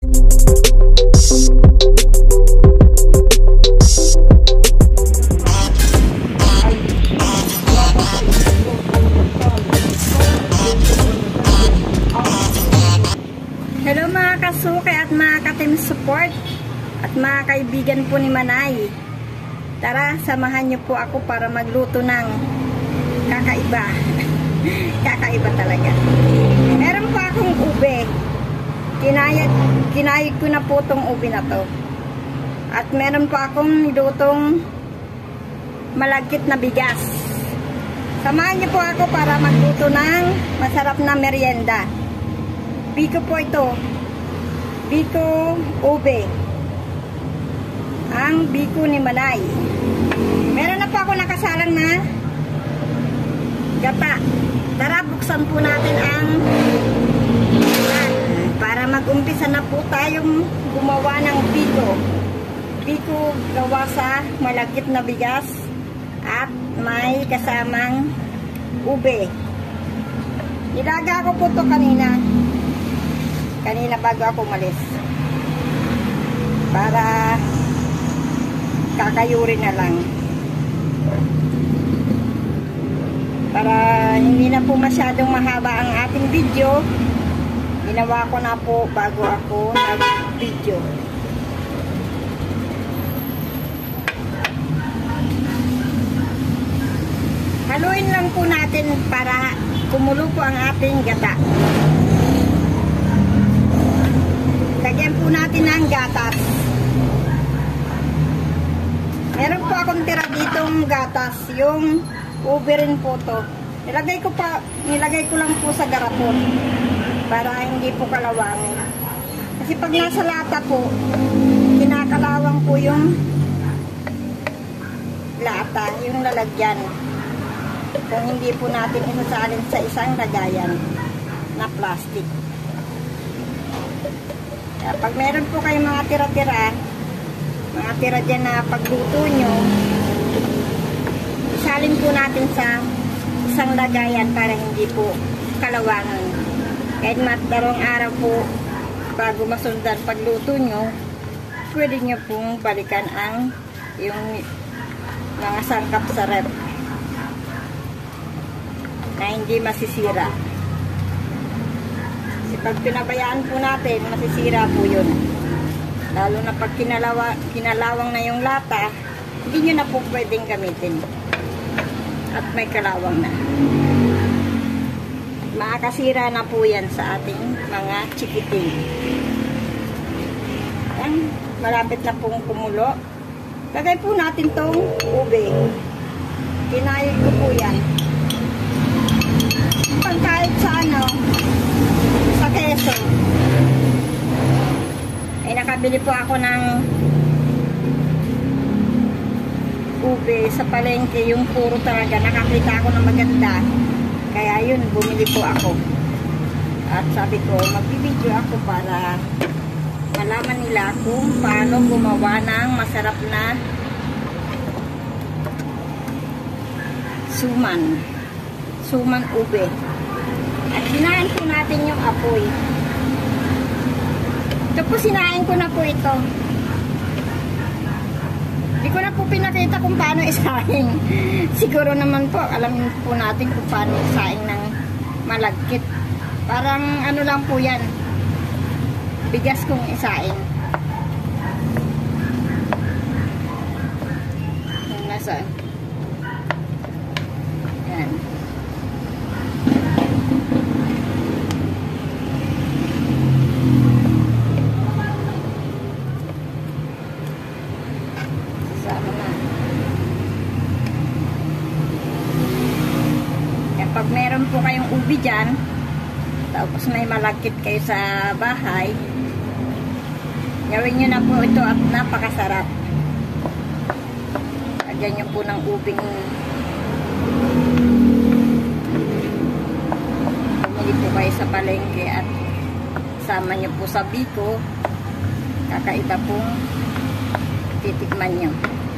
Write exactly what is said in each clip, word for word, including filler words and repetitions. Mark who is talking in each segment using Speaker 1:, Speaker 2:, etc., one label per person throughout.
Speaker 1: Hello mga kasukay at mga ka-team support at mga kaibigan po ni Manay. Tara, samahan niyo po ako para magluto ng kakaiba. Kakaiba talaga. Meron po akong ube. Kinayad, kinayad ko na po itong ube na to. At meron po akong nilutong malagkit na bigas. Samahan niyo po ako para magluto ng masarap na merienda. Biko po ito. Biko ube. Ang biko ni Manay. Meron na po ako nakasalang na gata. Tara, buksan po natin ang para mag-umpisa na po tayong gumawa ng biko. Biko gawa sa malagkit na bigas at may kasamang ube. Nilaga ko po ito kanina. Kanina bago ako umalis. Para kakayurin na lang. Para hindi na po masyadong mahaba ang ating video. Ginawa ko na po bago ako nag-video. Haluin lang po natin para kumulo po ang ating gata. Lagyan po natin ng gatas. Meron po akong tira ditong gatas. Yung ube rin po to. Nilagay ko pa, nilagay ko lang po sa garapon. Para hindi po kalawangin. Kasi pag nasa lata po, kinakalawang po yung lata, yung lalagyan. Kung hindi po natin isasalin sa isang lagayan na plastic. Kaya pag meron po kayong mga tira-tira, mga tira dyan na pagluto nyo, isalin po natin sa isang lagayan para hindi po kalawangan. Kahit matarong araw po bago masundan pagluto nyo, pwede nyo pong balikan ang yung mga sangkap sa rep na hindi masisira. Pag pinabayaan po natin, masisira po yun. Lalo na pag kinalawa, kinalawang na yung lata, hindi nyo na po pwedeng gamitin. At may kalawang na. Makakasira na po yan sa ating mga chikiting. Yan, malapit na pong kumulo. Lagay po natin tong ube. Kinayod ko po yan. Pagkayod sa ano, sa keso. Ay nakabili po ako ng ube sa palengke, yung puro talaga. Nakakita ako ng maganda. Kaya yun, bumili po ako. At sabi ko, magbibideo ako para malaman nila kung paano gumawa ng masarap na suman. Suman ube. At sinain po natin yung apoy. Ito po, sinain ko na po ito. Hindi ko na po pinakita kung paano isaing. Siguro naman po, alam po natin kung paano isaing ng malagkit. Parang ano lang po yan. Bigas kong isaing. Nasaan? Yan. Pag meron po kayong ubi dyan, tapos may malagkit kayo sa bahay, gawin nyo na po ito at napakasarap. Lagyan nyo po ng ubing, bumili po kayo sa palengke at sama nyo po sa biko, kakaiba pong titikman nyo.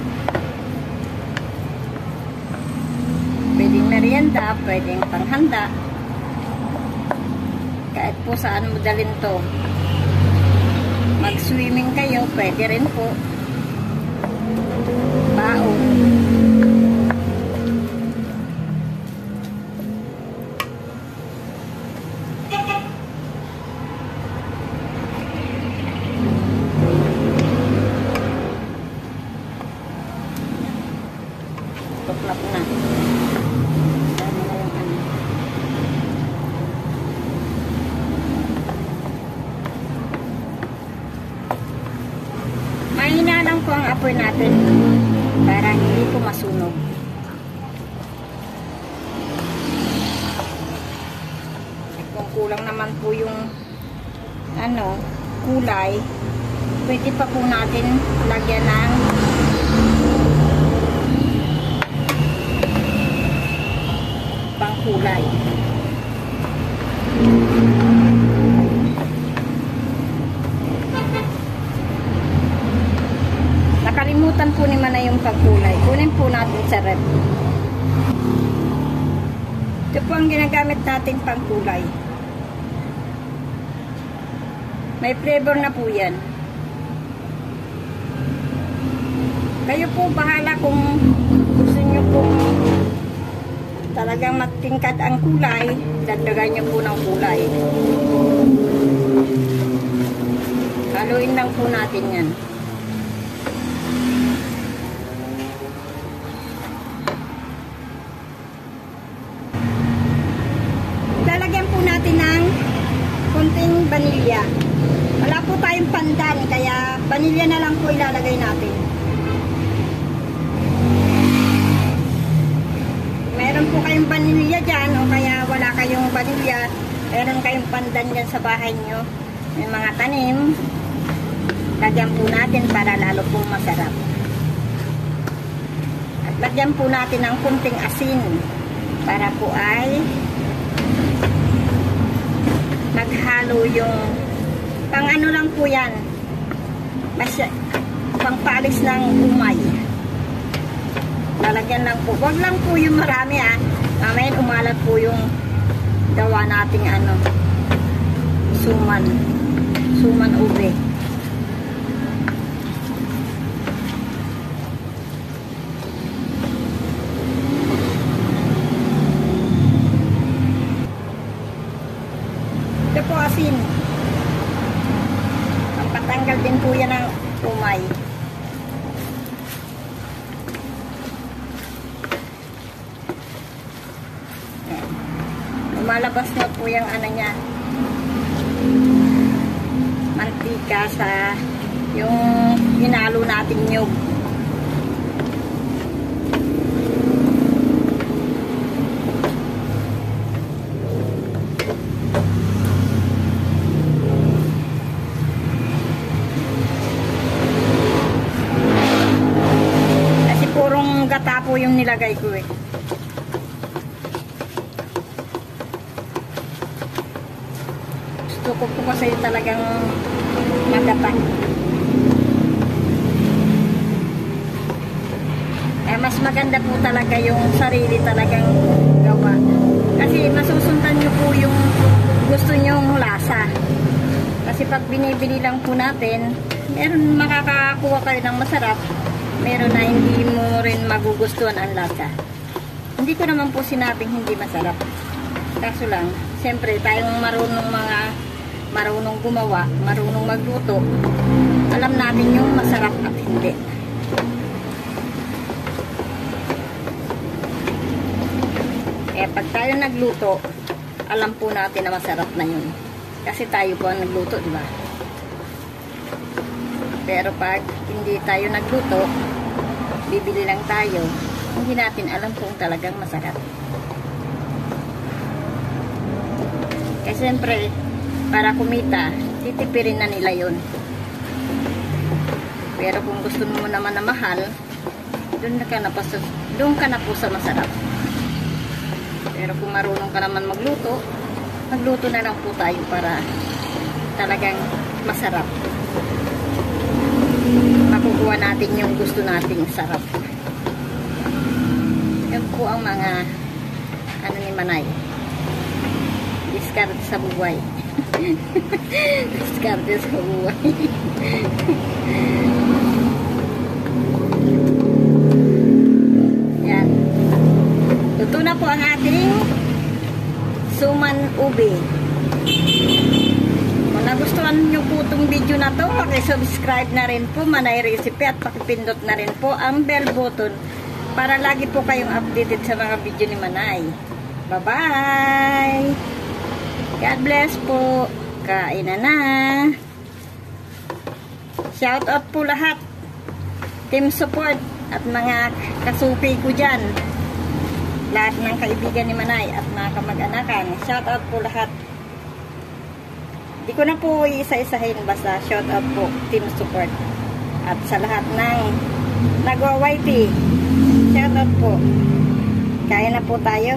Speaker 1: Pwedeng merienda, pwedeng panghanda. Kahit po saan mo dalhin to. pwede rin po. Baon. Tuklap na. Mahina lang po ang apoy natin para hindi po masunog. At kung kulang naman po yung ano, kulay, pwede pa po natin lagyan ng pangkulay. Nakalimutan po ni Manay yung pagkulay. Kunin po natin sa rep. Ito po ang ginagamit natin pangkulay. May flavor na po yan. Kayo po bahala kung gusto nyo po talagang magtingkad ang kulay, dagdagan nyo po ng kulay. Haluin lang po natin yan. Lalagyan po natin ng konting vanilya. Wala po tayong pandan, kaya vanilya na lang po ilalagay natin. Meron po kayong vanilya dyan, o kaya wala kayong vanilya, meron kayong pandan dyan sa bahay nyo, may mga tanim, lagyan po natin para lalo pong masarap. At lagyan po natin ng kunting asin para po ay naghalo yung pang ano lang po yan, mas pang palis ng umay. Lalagyan lang po, wag lang po yung marami ah, mamaya umalat po yung gawa nating ano, suman suman ube. Ito po asin. Pampatanggal din po yan ng umay. Lumalabas na po yung ano niya, mantika sa yung hinalo natin nyug. Gata po yung nilagay ko eh. Gusto ko po kasi talagang magata. Eh, mas maganda po talaga yung sarili talagang gawa. Kasi masusundan nyo po yung gusto nyong lasa. Kasi pag binibili lang po natin, meron makakakuha kayo ng masarap. Meron na hindi mo rin magugustuhan ang lasa. Hindi ko naman po sinabing hindi masarap. Kaso lang, siyempre tayong marunong mga marunong gumawa, marunong magluto, alam natin yung masarap at hindi. Eh pag tayo nagluto, alam po natin na masarap na yun. Kasi tayo po ang nagluto, di ba? Pero pag hindi tayo nagluto, bibili lang tayo, hindi natin alam kung talagang masarap. Kasi siyempre, para kumita, titipirin na nila yun. Pero kung gusto mo naman na mahal, doon ka na po sa, doon ka na po sa masarap. Pero kung marunong ka naman magluto, magluto na lang po tayo para talagang masarap. Makukuha natin yung gusto nating sarap. Yan po ang mga ano ni Manay. Discard sa buhay. Discard sa buhay. Luto na po ang ating suman ube. Kung nagustuhan nyo po itong video na to, pakisubscribe na rin po Manay Recipe at pakipindot na rin po ang bell button para lagi po kayong updated sa mga video ni Manay. Bye-bye! God bless po! Kain na na! Shout out po lahat! Team support at mga kasupi ko dyan. Lahat ng kaibigan ni Manay at mga kamag-anakan. Shout out po lahat. Di ko na po isa-isahin, basta shout out po team support. At sa lahat ng nagwa-Y T, shout out po. Kaya na po tayo.